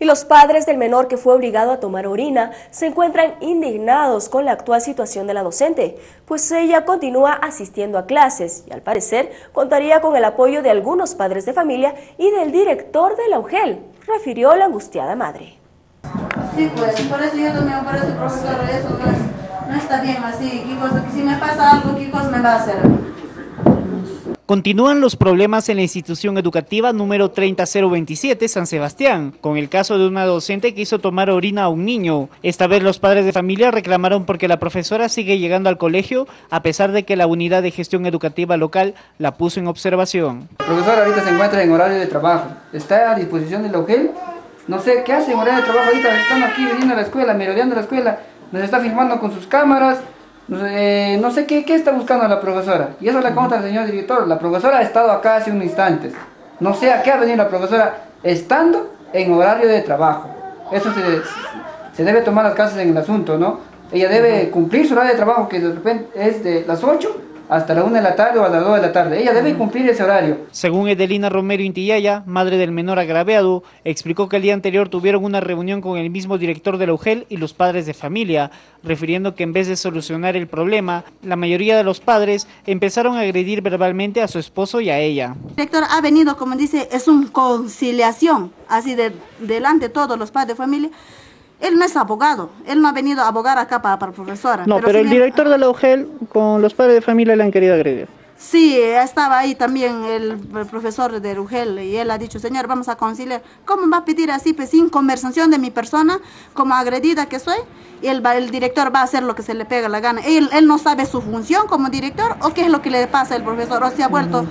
Y los padres del menor que fue obligado a tomar orina se encuentran indignados con la actual situación de la docente, pues ella continúa asistiendo a clases y al parecer contaría con el apoyo de algunos padres de familia y del director de la UGEL, refirió la angustiada madre. Sí, pues por eso yo también, por eso profesor, eso no está bien así, hijos, que si me pasa algo, ¿qué cosa me va a hacer? Continúan los problemas en la institución educativa número 30027 San Sebastián, con el caso de una docente que hizo tomar orina a un niño. Esta vez los padres de familia reclamaron porque la profesora sigue llegando al colegio a pesar de que la unidad de gestión educativa local la puso en observación. La profesora ahorita se encuentra en horario de trabajo, está a disposición de la UGEL. No sé qué hace en horario de trabajo ahorita, están aquí viniendo a la escuela, merodeando la escuela, nos está filmando con sus cámaras. No sé qué está buscando la profesora. Y eso le consta al señor director. La profesora ha estado acá hace unos instantes. No sé a qué ha venido la profesora estando en horario de trabajo. Eso se debe tomar las cartas en el asunto, ¿no? Ella debe cumplir su horario de trabajo, que de repente es de las 8 hasta la 1 de la tarde o a las 2 de la tarde. Ella debe cumplir ese horario. Según Edelina Romero Intillaya, madre del menor agraviado, explicó que el día anterior tuvieron una reunión con el mismo director de la UGEL y los padres de familia, refiriendo que en vez de solucionar el problema, la mayoría de los padres empezaron a agredir verbalmente a su esposo y a ella. El director ha venido, como dice, es una conciliación, así delante de todos los padres de familia. Él no es abogado, él no ha venido a abogar acá para profesora. No, pero el director de la UGEL con los padres de familia le han querido agredir. Sí, estaba ahí también el profesor de UGEL y él ha dicho, señor, vamos a conciliar. ¿Cómo va a pedir así, pues, sin conversación de mi persona, como agredida que soy? Y el director va a hacer lo que se le pega la gana. Él no sabe su función como director o qué es lo que le pasa al profesor, o se ha vuelto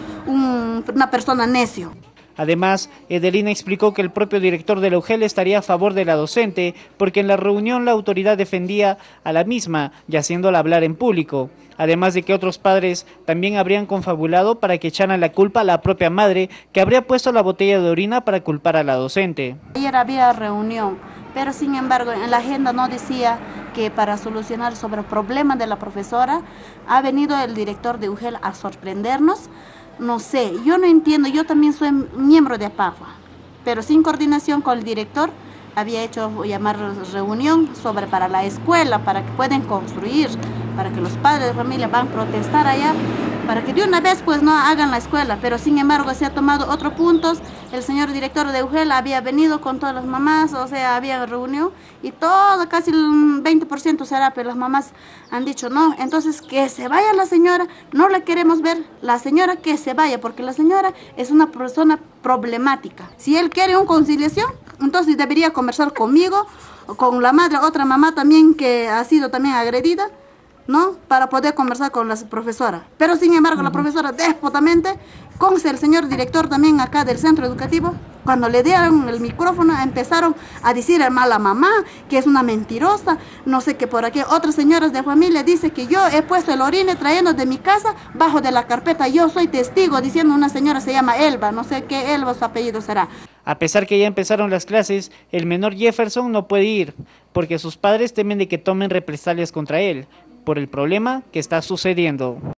una persona necio. Además, Edelina explicó que el propio director de la UGEL estaría a favor de la docente porque en la reunión la autoridad defendía a la misma y haciéndola hablar en público. Además de que otros padres también habrían confabulado para que echaran la culpa a la propia madre que habría puesto la botella de orina para culpar a la docente. Ayer había reunión, pero sin embargo en la agenda no decía que para solucionar sobre el problema de la profesora ha venido el director de UGEL a sorprendernos. No sé, yo no entiendo, yo también soy miembro de APAFA, pero sin coordinación con el director había hecho llamar reunión para la escuela, para que puedan construir, para que los padres de familia van a protestar allá, para que de una vez pues no hagan la escuela, pero sin embargo se ha tomado otros puntos. El señor director de UGEL había venido con todas las mamás, o sea, había reunión y todo, casi el 20% será, pero las mamás han dicho no, entonces que se vaya la señora, no la queremos ver, la señora que se vaya, porque la señora es una persona problemática. Si él quiere una conciliación, entonces debería conversar conmigo, o con la madre, otra mamá también que ha sido también agredida, ¿no? Para poder conversar con la profesora. Pero sin embargo la profesora déspotamente, con el señor director también acá del centro educativo, cuando le dieron el micrófono empezaron a decir a la mamá que es una mentirosa, no sé qué por aquí. Otras señoras de familia dicen que yo he puesto el orine trayendo de mi casa bajo de la carpeta, yo soy testigo, diciendo una señora se llama Elba, no sé qué Elba su apellido será. A pesar que ya empezaron las clases, el menor Jefferson no puede ir, porque sus padres temen de que tomen represalias contra él, por el problema que está sucediendo.